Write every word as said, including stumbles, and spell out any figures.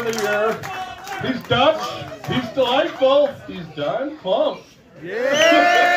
of the year. He's Dutch. He's delightful. He's Daan Klomp. Yeah!